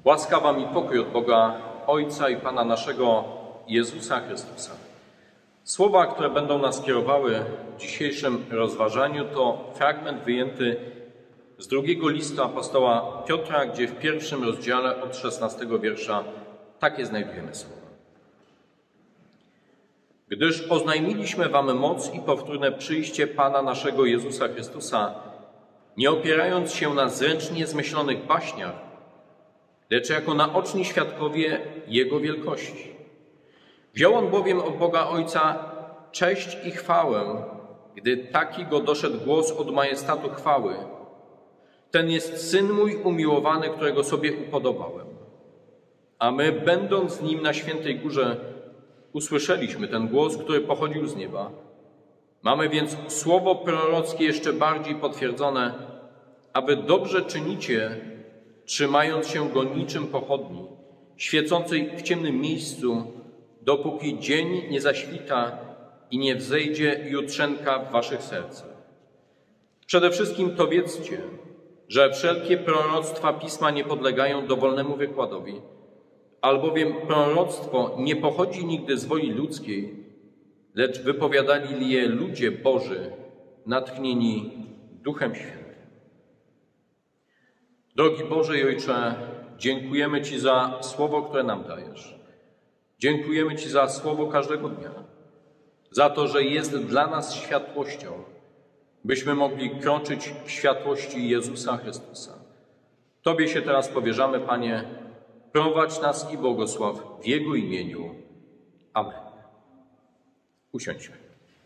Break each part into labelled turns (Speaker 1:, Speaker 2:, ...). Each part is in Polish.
Speaker 1: Łaska wam i pokój od Boga Ojca i Pana naszego Jezusa Chrystusa. Słowa, które będą nas kierowały w dzisiejszym rozważaniu, to fragment wyjęty z drugiego listu apostoła Piotra, gdzie w pierwszym rozdziale od 16 wiersza takie znajdujemy słowa. Gdyż oznajmiliśmy wam moc i powtórne przyjście Pana naszego Jezusa Chrystusa, nie opierając się na zręcznie zmyślonych baśniach, lecz jako naoczni świadkowie Jego wielkości. Wziął on bowiem od Boga Ojca cześć i chwałę, gdy taki go doszedł głos od majestatu chwały. Ten jest Syn mój umiłowany, którego sobie upodobałem. A my, będąc z Nim na świętej górze, usłyszeliśmy ten głos, który pochodził z nieba. Mamy więc słowo prorockie jeszcze bardziej potwierdzone, aby dobrze czynicie, trzymając się go niczym pochodni, świecącej w ciemnym miejscu, dopóki dzień nie zaświta i nie wzejdzie jutrzenka w waszych sercach. Przede wszystkim to wiedzcie, że wszelkie proroctwa Pisma nie podlegają dowolnemu wykładowi, albowiem proroctwo nie pochodzi nigdy z woli ludzkiej, lecz wypowiadali je ludzie Boży, natchnieni Duchem Świętym. Drogi Boże i Ojcze, dziękujemy Ci za słowo, które nam dajesz. Dziękujemy Ci za słowo każdego dnia, za to, że jest dla nas światłością, byśmy mogli kroczyć w światłości Jezusa Chrystusa. Tobie się teraz powierzamy, Panie, prowadź nas i błogosław w Jego imieniu. Amen. Usiądźmy.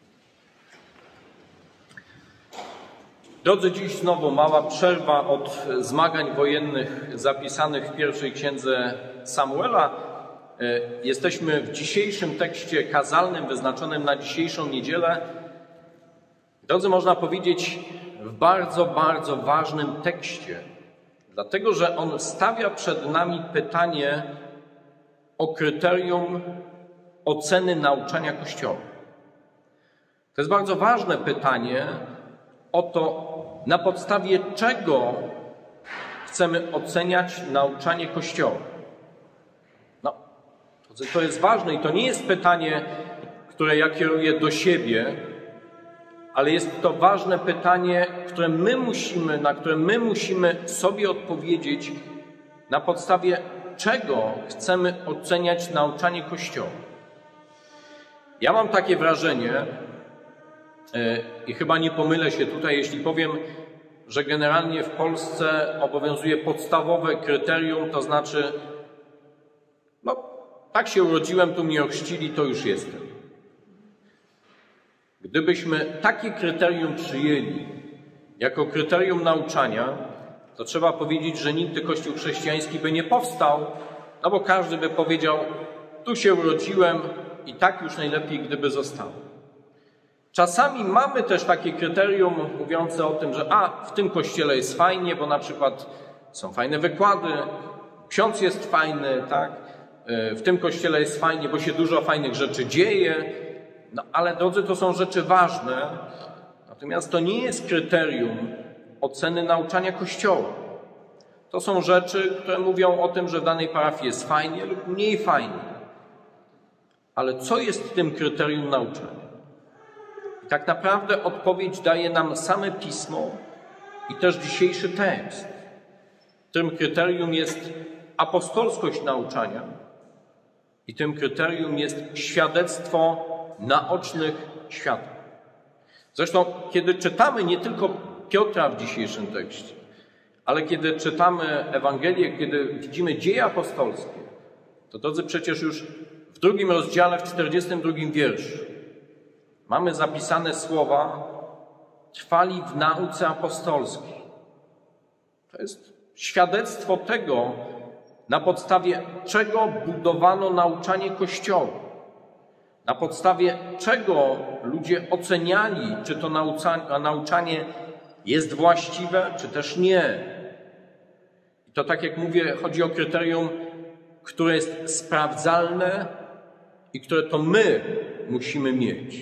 Speaker 1: Drodzy, dziś znowu mała przerwa od zmagań wojennych zapisanych w pierwszej księdze Samuela. Jesteśmy w dzisiejszym tekście kazalnym wyznaczonym na dzisiejszą niedzielę. Drodzy, można powiedzieć, w bardzo, bardzo ważnym tekście, dlatego że on stawia przed nami pytanie o kryterium oceny nauczania Kościoła. To jest bardzo ważne pytanie o to, na podstawie czego chcemy oceniać nauczanie Kościoła. No, to jest ważne i to nie jest pytanie, które ja kieruję do siebie, ale jest to ważne pytanie, na które my musimy sobie odpowiedzieć, na podstawie czego chcemy oceniać nauczanie Kościoła. Ja mam takie wrażenie, i chyba nie pomylę się tutaj, jeśli powiem, że generalnie w Polsce obowiązuje podstawowe kryterium, to znaczy, tak się urodziłem, tu mnie ochrzcili, to już jestem. Gdybyśmy takie kryterium przyjęli jako kryterium nauczania, to trzeba powiedzieć, że nigdy Kościół chrześcijański by nie powstał, bo każdy by powiedział, tu się urodziłem i tak już najlepiej, gdyby został. Czasami mamy też takie kryterium mówiące o tym, że w tym kościele jest fajnie, bo na przykład są fajne wykłady, ksiądz jest fajny, tak? W tym kościele jest fajnie, bo się dużo fajnych rzeczy dzieje. Ale drodzy, to są rzeczy ważne, natomiast to nie jest kryterium oceny nauczania Kościoła. To są rzeczy, które mówią o tym, że w danej parafii jest fajnie lub mniej fajnie. Ale co jest tym kryterium nauczania? Tak naprawdę odpowiedź daje nam same Pismo i też dzisiejszy tekst. Tym kryterium jest apostolskość nauczania i tym kryterium jest świadectwo naocznych świadków. Zresztą, kiedy czytamy nie tylko Piotra w dzisiejszym tekście, ale kiedy czytamy Ewangelię, kiedy widzimy dzieje apostolskie, to drodzy, przecież już w 2 rozdziale, w 42 wierszu mamy zapisane słowa: trwali w nauce apostolskiej. To jest świadectwo tego, na podstawie czego budowano nauczanie Kościoła. Na podstawie czego ludzie oceniali, czy to nauczanie jest właściwe, czy też nie. I to, tak jak mówię, chodzi o kryterium, które jest sprawdzalne i które to my musimy mieć.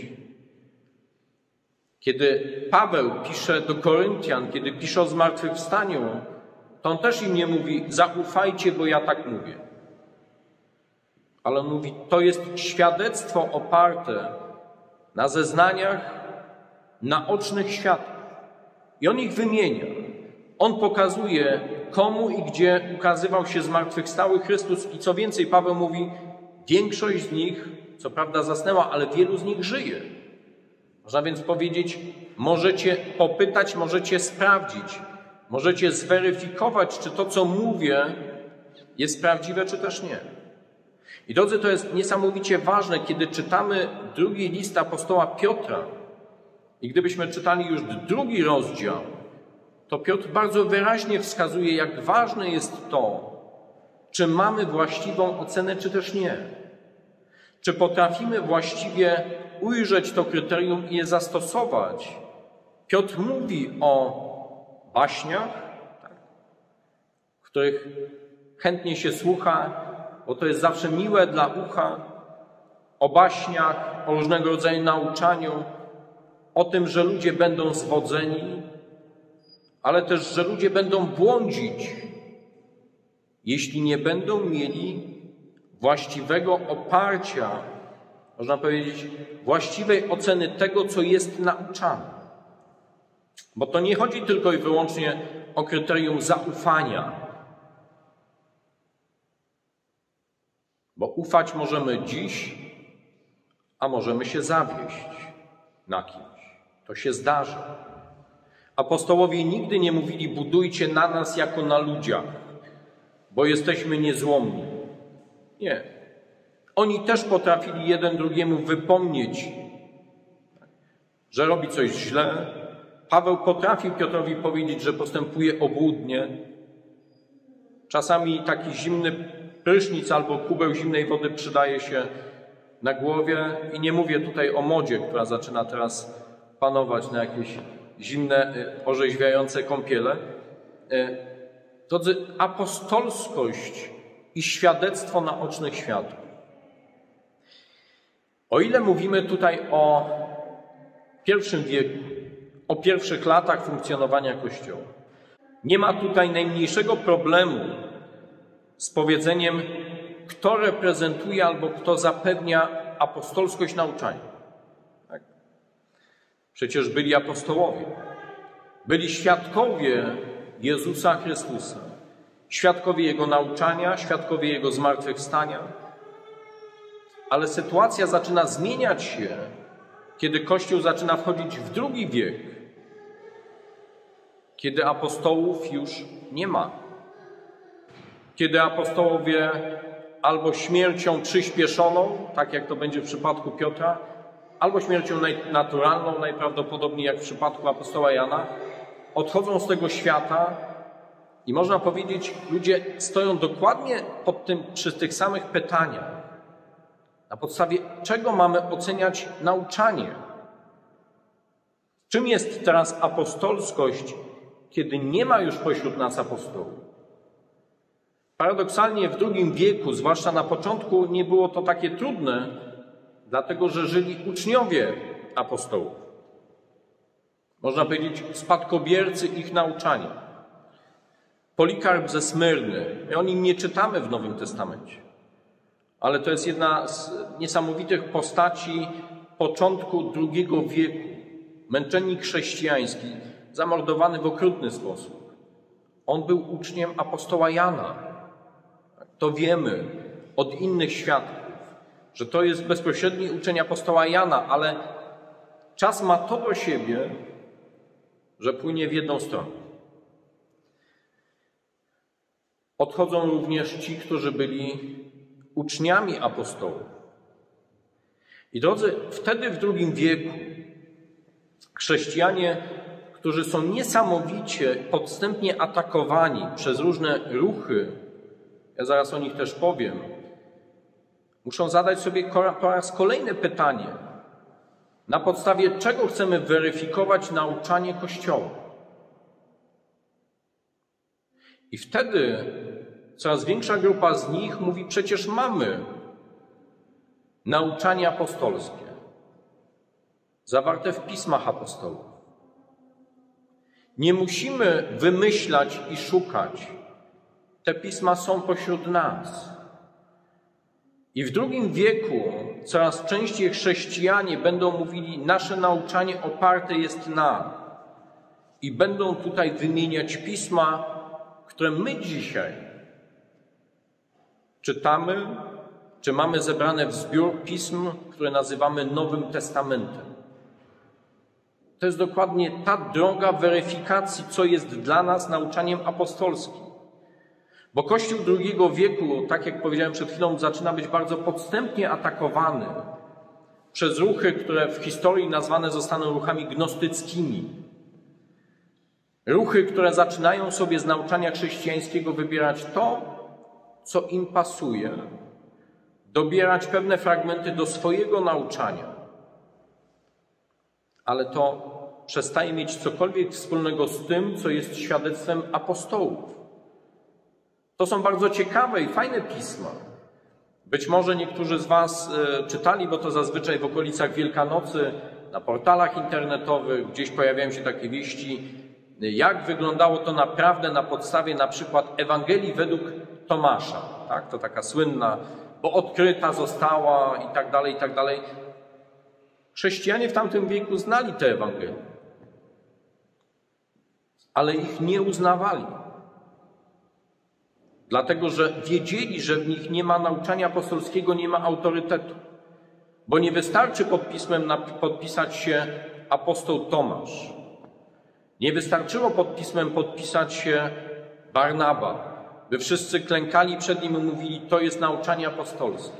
Speaker 1: Kiedy Paweł pisze do Koryntian, kiedy pisze o zmartwychwstaniu, to on też im nie mówi: zaufajcie, bo ja tak mówię. Ale on mówi: to jest świadectwo oparte na zeznaniach naocznych świadków. I on ich wymienia. On pokazuje, komu i gdzie ukazywał się zmartwychwstały Chrystus. I co więcej, Paweł mówi: większość z nich, co prawda, zasnęła, ale wielu z nich żyje. Można więc powiedzieć, możecie popytać, możecie sprawdzić, możecie zweryfikować, czy to, co mówię, jest prawdziwe, czy też nie. I drodzy, to jest niesamowicie ważne, kiedy czytamy drugi list apostoła Piotra. I gdybyśmy czytali już drugi rozdział, to Piotr bardzo wyraźnie wskazuje, jak ważne jest to, czy mamy właściwą ocenę, czy też nie. Czy potrafimy właściwie ujrzeć to kryterium i je zastosować. Piotr mówi o baśniach, których chętnie się słucha, bo to jest zawsze miłe dla ucha, o baśniach, o różnego rodzaju nauczaniu, o tym, że ludzie będą zwodzeni, ale też, że ludzie będą błądzić, jeśli nie będą mieli właściwego oparcia, można powiedzieć, właściwej oceny tego, co jest nauczane. Bo to nie chodzi tylko i wyłącznie o kryterium zaufania. Bo ufać możemy dziś, a możemy się zawieść na kimś. To się zdarza. Apostołowie nigdy nie mówili: budujcie na nas jako na ludziach, bo jesteśmy niezłomni. Nie. Oni też potrafili jeden drugiemu wypomnieć, że robi coś źle. Paweł potrafił Piotrowi powiedzieć, że postępuje obłudnie. Czasami taki zimny prysznic albo kubeł zimnej wody przydaje się na głowie. I nie mówię tutaj o modzie, która zaczyna teraz panować na jakieś zimne, orzeźwiające kąpiele. Drodzy, apostolskość i świadectwo naocznych świadków. O ile mówimy tutaj o pierwszym wieku, o pierwszych latach funkcjonowania Kościoła, nie ma tutaj najmniejszego problemu z powiedzeniem, kto reprezentuje albo kto zapewnia apostolskość nauczania. Tak? Przecież byli apostołowie, byli świadkowie Jezusa Chrystusa, świadkowie Jego nauczania, świadkowie Jego zmartwychwstania. Ale sytuacja zaczyna zmieniać się, kiedy Kościół zaczyna wchodzić w drugi wiek, kiedy apostołów już nie ma. Kiedy apostołowie albo śmiercią przyspieszoną, tak jak to będzie w przypadku Piotra, albo śmiercią naturalną, najprawdopodobniej jak w przypadku apostoła Jana, odchodzą z tego świata i można powiedzieć, ludzie stoją dokładnie przy tych samych pytaniach. Na podstawie czego mamy oceniać nauczanie? Czym jest teraz apostolskość, kiedy nie ma już pośród nas apostołów? Paradoksalnie w II wieku, zwłaszcza na początku, nie było to takie trudne, dlatego że żyli uczniowie apostołów. Można powiedzieć, spadkobiercy ich nauczania. Polikarp ze Smyrny, o nim nie czytamy w Nowym Testamencie, ale to jest jedna z niesamowitych postaci początku II wieku. Męczennik chrześcijański, zamordowany w okrutny sposób. On był uczniem apostoła Jana. To wiemy od innych świadków, że to jest bezpośredni uczeń apostoła Jana, ale czas ma to do siebie, że płynie w jedną stronę. Odchodzą również ci, którzy byli uczniami apostołów. I drodzy, wtedy w II wieku chrześcijanie, którzy są niesamowicie podstępnie atakowani przez różne ruchy, ja zaraz o nich też powiem, muszą zadać sobie po raz kolejny pytanie, na podstawie czego chcemy weryfikować nauczanie Kościoła. I wtedy coraz większa grupa z nich mówi, przecież mamy nauczanie apostolskie, zawarte w pismach apostołów. Nie musimy wymyślać i szukać. Te pisma są pośród nas. I w II wieku coraz częściej chrześcijanie będą mówili, nasze nauczanie oparte jest na. I będą tutaj wymieniać pisma, które my dzisiaj czytamy, czy mamy zebrane w zbiór pism, które nazywamy Nowym Testamentem. To jest dokładnie ta droga weryfikacji, co jest dla nas nauczaniem apostolskim. Bo Kościół II wieku, tak jak powiedziałem przed chwilą, zaczyna być bardzo podstępnie atakowany przez ruchy, które w historii nazwane zostaną ruchami gnostyckimi. Ruchy, które zaczynają sobie z nauczania chrześcijańskiego wybierać to, co im pasuje, dobierać pewne fragmenty do swojego nauczania, ale to przestaje mieć cokolwiek wspólnego z tym, co jest świadectwem apostołów. To są bardzo ciekawe i fajne pisma. Być może niektórzy z was czytali, bo to zazwyczaj w okolicach Wielkanocy, na portalach internetowych, gdzieś pojawiają się takie wieści, jak wyglądało to naprawdę na podstawie na przykład Ewangelii według Tomasza. Tak? To taka słynna, bo odkryta została i tak dalej, i tak dalej. Chrześcijanie w tamtym wieku znali te Ewangelie, ale ich nie uznawali. Dlatego, że wiedzieli, że w nich nie ma nauczania apostolskiego, nie ma autorytetu. Bo nie wystarczy pod pismem podpisać się apostoł Tomasz. Nie wystarczyło pod pismem podpisać się Barnaba, by wszyscy klękali przed nim i mówili, to jest nauczanie apostolskie.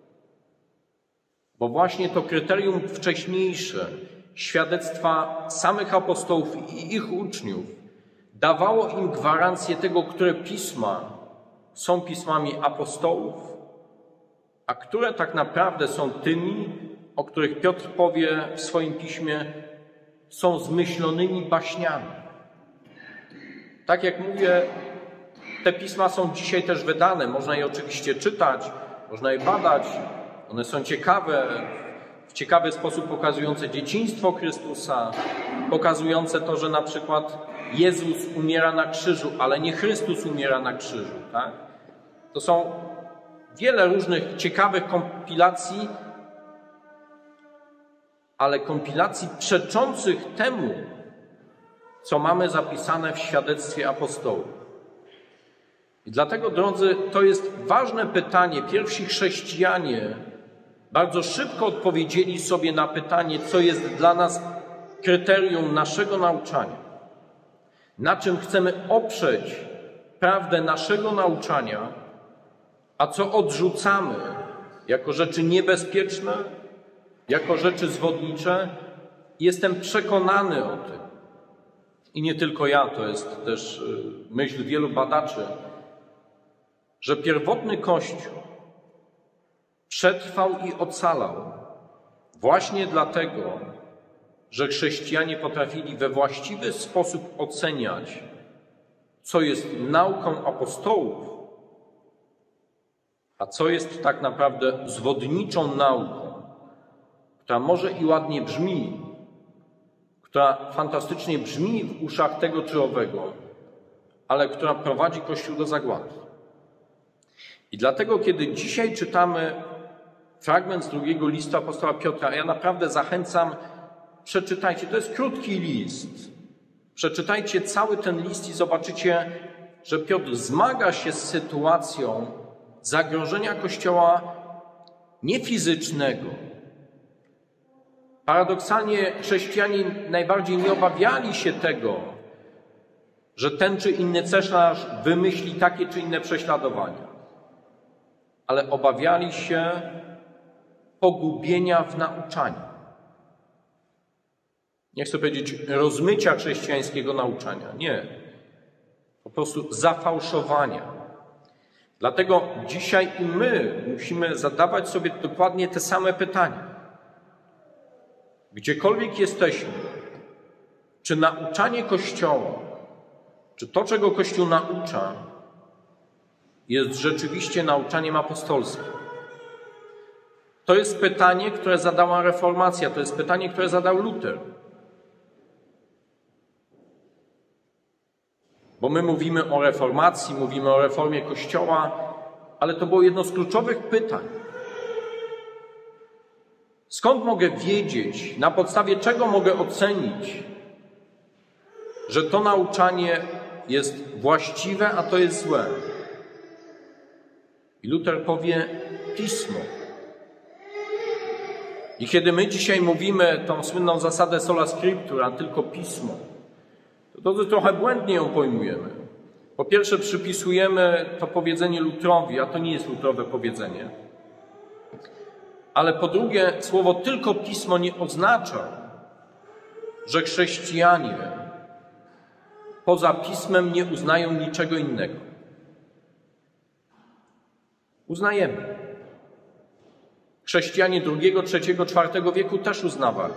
Speaker 1: Bo właśnie to kryterium wcześniejsze, świadectwa samych apostołów i ich uczniów, dawało im gwarancję tego, które pisma są pismami apostołów, a które tak naprawdę są tymi, o których Piotr powie w swoim piśmie, są zmyślonymi baśniami. Tak jak mówię, te pisma są dzisiaj też wydane. Można je oczywiście czytać, można je badać. One są ciekawe, w ciekawy sposób pokazujące dzieciństwo Chrystusa, pokazujące to, że na przykład Jezus umiera na krzyżu, ale nie Chrystus umiera na krzyżu. Tak? To są wiele różnych ciekawych kompilacji, ale kompilacji przeczących temu, co mamy zapisane w świadectwie apostołów. I dlatego, drodzy, to jest ważne pytanie. Pierwsi chrześcijanie bardzo szybko odpowiedzieli sobie na pytanie, co jest dla nas kryterium naszego nauczania. Na czym chcemy oprzeć prawdę naszego nauczania, a co odrzucamy jako rzeczy niebezpieczne, jako rzeczy zwodnicze. Jestem przekonany o tym. I nie tylko ja, to jest też myśl wielu badaczy, że pierwotny Kościół przetrwał i ocalał właśnie dlatego, że chrześcijanie potrafili we właściwy sposób oceniać, co jest nauką apostołów, a co jest tak naprawdę zwodniczą nauką, która może i ładnie brzmi, która fantastycznie brzmi w uszach tego czy owego, ale która prowadzi Kościół do zagłady. I dlatego, kiedy dzisiaj czytamy fragment z drugiego listu apostoła Piotra, ja naprawdę zachęcam, przeczytajcie, to jest krótki list. Przeczytajcie cały ten list i zobaczycie, że Piotr zmaga się z sytuacją zagrożenia Kościoła nie fizycznego. Paradoksalnie chrześcijanie najbardziej nie obawiali się tego, że ten czy inny cesarz wymyśli takie czy inne prześladowania, ale obawiali się pogubienia w nauczaniu. Nie chcę powiedzieć rozmycia chrześcijańskiego nauczania. Nie. Po prostu zafałszowania. Dlatego dzisiaj i my musimy zadawać sobie dokładnie te same pytania. Gdziekolwiek jesteśmy, czy nauczanie Kościoła, czy to, czego Kościół naucza, jest rzeczywiście nauczaniem apostolskim? To jest pytanie, które zadała Reformacja, to jest pytanie, które zadał Luter. Bo my mówimy o reformacji, mówimy o reformie Kościoła, ale to było jedno z kluczowych pytań. Skąd mogę wiedzieć, na podstawie czego mogę ocenić, że to nauczanie jest właściwe, a to jest złe? I Luter powie Pismo. I kiedy my dzisiaj mówimy tą słynną zasadę sola scriptura, tylko Pismo, to trochę błędnie ją pojmujemy. Po pierwsze przypisujemy to powiedzenie Lutrowi, a to nie jest Lutrowe powiedzenie. Ale po drugie, słowo tylko Pismo nie oznacza, że chrześcijanie poza Pismem nie uznają niczego innego. Uznajemy. Chrześcijanie II, III, IV wieku też uznawali.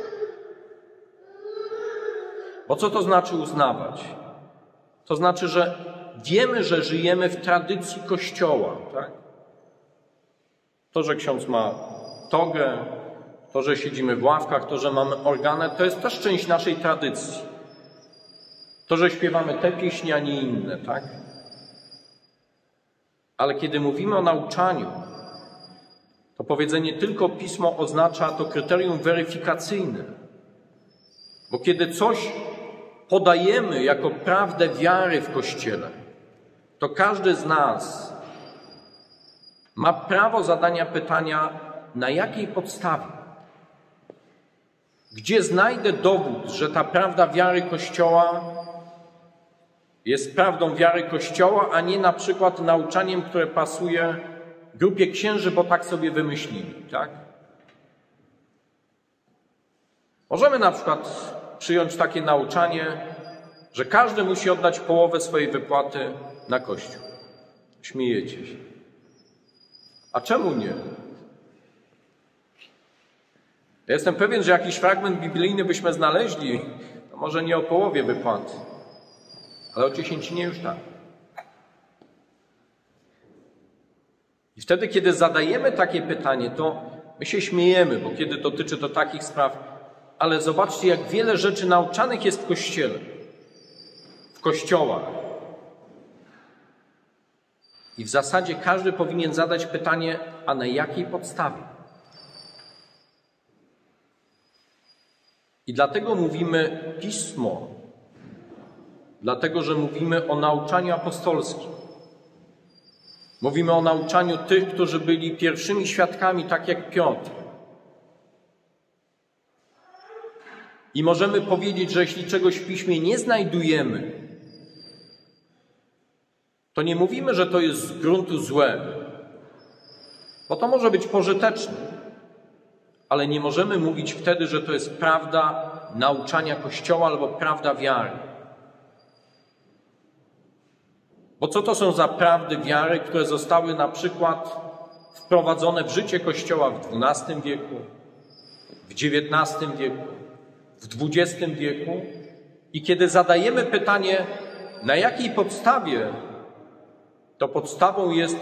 Speaker 1: Bo co to znaczy uznawać? To znaczy, że wiemy, że żyjemy w tradycji Kościoła. Tak? To, że ksiądz ma togę, to, że siedzimy w ławkach, to, że mamy organet, to jest też część naszej tradycji. To, że śpiewamy te pieśni, a nie inne, tak? Ale kiedy mówimy o nauczaniu, to powiedzenie tylko Pismo oznacza to kryterium weryfikacyjne. Bo kiedy coś podajemy jako prawdę wiary w Kościele, to każdy z nas ma prawo zadania pytania, na jakiej podstawie? Gdzie znajdę dowód, że ta prawda wiary Kościoła jest prawdą wiary Kościoła, a nie na przykład nauczaniem, które pasuje grupie księży, bo tak sobie wymyślili, tak? Możemy na przykład przyjąć takie nauczanie, że każdy musi oddać połowę swojej wypłaty na Kościół. Śmiejecie się. A czemu nie? Ja jestem pewien, że jakiś fragment biblijny byśmy znaleźli, no może nie o połowie wypłaty, ale o dziesięcinie już tak. I wtedy, kiedy zadajemy takie pytanie, to my się śmiejemy, bo kiedy dotyczy to takich spraw, ale zobaczcie, jak wiele rzeczy nauczanych jest w Kościele, w kościołach. I w zasadzie każdy powinien zadać pytanie, a na jakiej podstawie? I dlatego mówimy Pismo, dlatego, że mówimy o nauczaniu apostolskim. Mówimy o nauczaniu tych, którzy byli pierwszymi świadkami, tak jak Piotr. I możemy powiedzieć, że jeśli czegoś w Piśmie nie znajdujemy, to nie mówimy, że to jest z gruntu złe, bo to może być pożyteczne, ale nie możemy mówić wtedy, że to jest prawda nauczania Kościoła albo prawda wiary. Bo co to są za prawdy wiary, które zostały na przykład wprowadzone w życie Kościoła w XII wieku, w XIX wieku, w XX wieku i kiedy zadajemy pytanie, na jakiej podstawie, to podstawą jest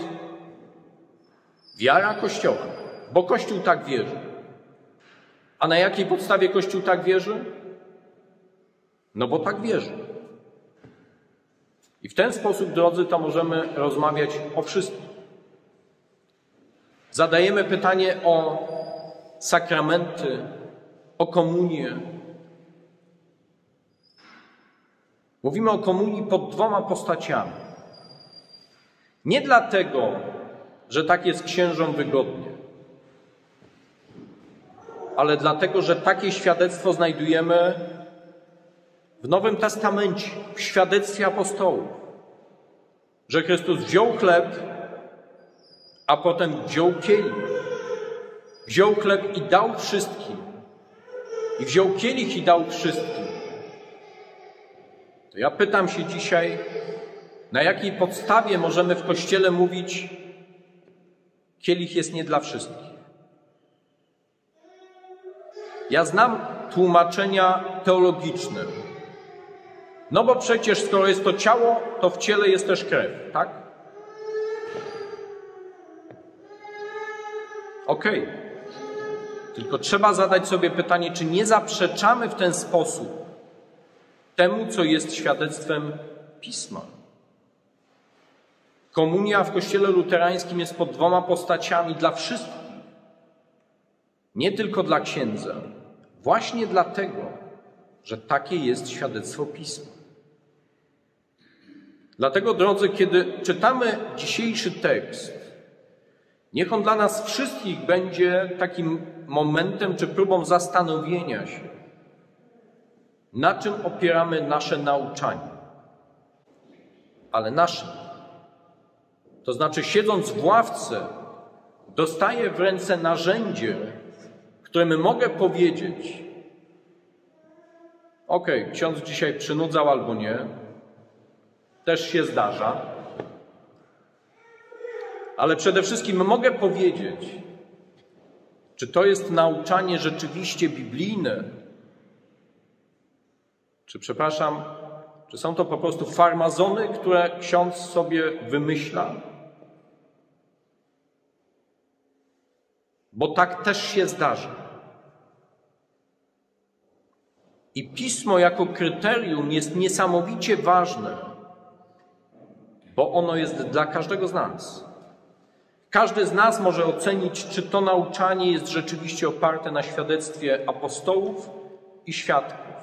Speaker 1: wiara Kościoła, bo Kościół tak wierzy. A na jakiej podstawie Kościół tak wierzy? No bo tak wierzy. I w ten sposób, drodzy, to możemy rozmawiać o wszystkim. Zadajemy pytanie o sakramenty, o komunię. Mówimy o komunii pod dwoma postaciami. Nie dlatego, że tak jest księżom wygodnie, ale dlatego, że takie świadectwo znajdujemy w Nowym Testamencie, w świadectwie apostołów, że Chrystus wziął chleb, a potem wziął kielich. Wziął chleb i dał wszystkim. I wziął kielich i dał wszystkim. To ja pytam się dzisiaj, na jakiej podstawie możemy w Kościele mówić, kielich jest nie dla wszystkich. Ja znam tłumaczenia teologiczne. No bo przecież skoro jest to ciało, to w ciele jest też krew, tak? Okej. Tylko trzeba zadać sobie pytanie, czy nie zaprzeczamy w ten sposób temu, co jest świadectwem Pisma. Komunia w Kościele luterańskim jest pod dwoma postaciami dla wszystkich. Nie tylko dla księdza. Właśnie dlatego, że takie jest świadectwo Pisma. Dlatego, drodzy, kiedy czytamy dzisiejszy tekst, niech on dla nas wszystkich będzie takim momentem czy próbą zastanowienia się, na czym opieramy nasze nauczanie. Ale naszym. To znaczy, siedząc w ławce, dostaję w ręce narzędzie, którym mogę powiedzieć: okej, ksiądz dzisiaj przynudzał albo nie, też się zdarza, ale przede wszystkim mogę powiedzieć, czy to jest nauczanie rzeczywiście biblijne, czy są to po prostu farmazony, które ksiądz sobie wymyśla? Bo tak też się zdarza. I Pismo jako kryterium jest niesamowicie ważne, bo ono jest dla każdego z nas. Każdy z nas może ocenić, czy to nauczanie jest rzeczywiście oparte na świadectwie apostołów i świadków.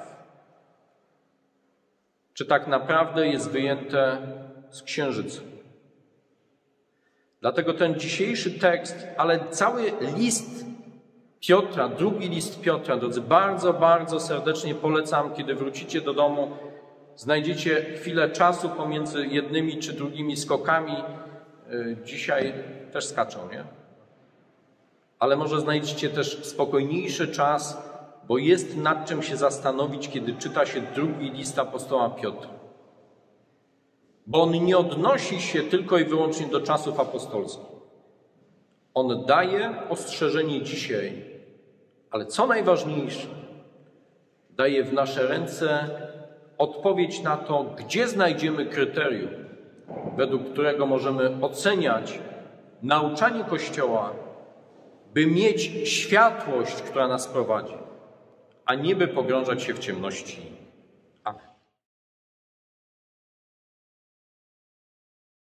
Speaker 1: Czy tak naprawdę jest wyjęte z księżyca. Dlatego ten dzisiejszy tekst, ale cały list Piotra, drugi list Piotra, drodzy, bardzo, bardzo serdecznie polecam, kiedy wrócicie do domu, znajdziecie chwilę czasu pomiędzy jednymi czy drugimi skokami. Dzisiaj też skaczą, nie? Ale może znajdziecie też spokojniejszy czas, bo jest nad czym się zastanowić, kiedy czyta się drugi list apostoła Piotra. Bo on nie odnosi się tylko i wyłącznie do czasów apostolskich. On daje ostrzeżenie dzisiaj, ale co najważniejsze, daje w nasze ręce odpowiedź na to, gdzie znajdziemy kryterium, według którego możemy oceniać nauczanie Kościoła, by mieć światłość, która nas prowadzi, a nie by pogrążać się w ciemności. Amen.